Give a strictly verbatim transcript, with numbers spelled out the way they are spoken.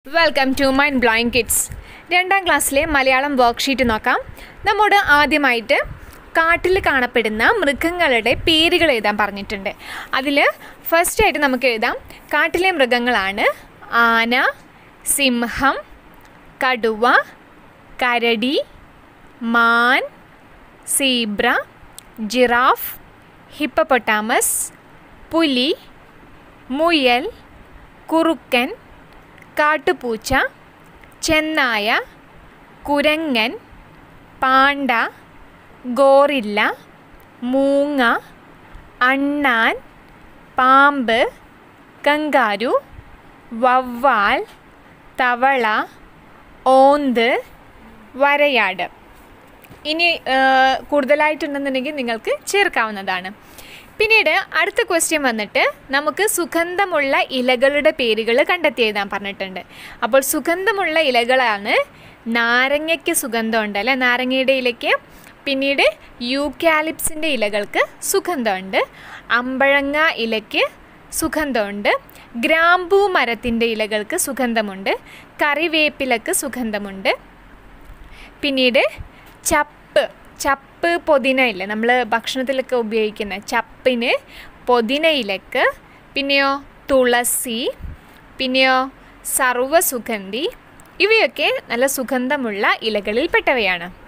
Welcome to mind blowing kids. രണ്ടാം ക്ലാസ്സിലെ Malayalam worksheet നോക്കാം. നമ്മോട് ആദ്യമായിട്ട് കാട്ടിൽ കാണപ്പെടുന്ന മൃഗങ്ങളുടെ പേരുകൾ എഴുതാൻ പറഞ്ഞിട്ടുണ്ട്. അതിൽ ഫസ്റ്റായിട്ട് നമുക്ക് എഴുതാം. കാട്ടിലെ മൃഗങ്ങളാണ് ആന, സിംഹം, കടുവ, കരടി, മാൻ, സീബ്ര, ജിറാഫ്, ഹിപ്പപ്പൊട്ടാമസ്, പുലി, മുയൽ, കുറുക്കൻ, കാട്ടുപൂച്ച, ചെന്നായ, കുരങ്ങൻ, പാണ്ട, ഗോറില്ല, മൂങ്ങ, അണ്ണാൻ, പാമ്പ്, കങ്കാരു, വവ്വാൽ, തവള, ഓന്ത്, വരയാട്. ഇനി കൂടുതലായിട്ടുണ്ടെന്നുണ്ടെങ്കിൽ നിങ്ങൾക്ക് ചേർക്കാവുന്നതാണ്. പിന്നീട് അടുത്ത ക്വസ്റ്റ്യൻ വന്നിട്ട് നമുക്ക് സുഗന്ധമുള്ള ഇലകളുടെ പേരുകൾ കണ്ടെത്തി എഴുതാൻ പറഞ്ഞിട്ടുണ്ട്. അപ്പോൾ സുഗന്ധമുള്ള ഇലകളാണ് നാരങ്ങയ്ക്ക് സുഗന്ധമുണ്ട് അല്ലേ, നാരങ്ങയുടെ ഇലയ്ക്ക്. പിന്നീട് യൂക്കാലിപ്സിൻ്റെ ഇലകൾക്ക് സുഗന്ധമുണ്ട്, അമ്പഴങ്ങ ഇലയ്ക്ക് സുഗന്ധമുണ്ട്, ഗ്രാമ്പൂ മരത്തിൻ്റെ ഇലകൾക്ക് സുഗന്ധമുണ്ട്, കറിവേപ്പിലക്ക് സുഗന്ധമുണ്ട്. പിന്നീട് ചപ്പ് ചപ്പ് പൊതിന ഇല, നമ്മൾ ഭക്ഷണത്തിലൊക്കെ ഉപയോഗിക്കുന്ന ചപ്പിന് പൊതിനയിലക്ക്. പിന്നെയോ തുളസി, പിന്നെയോ സർവ്വസുഗന്ധി. ഇവയൊക്കെ നല്ല സുഗന്ധമുള്ള ഇലകളിൽ പെട്ടവയാണ്.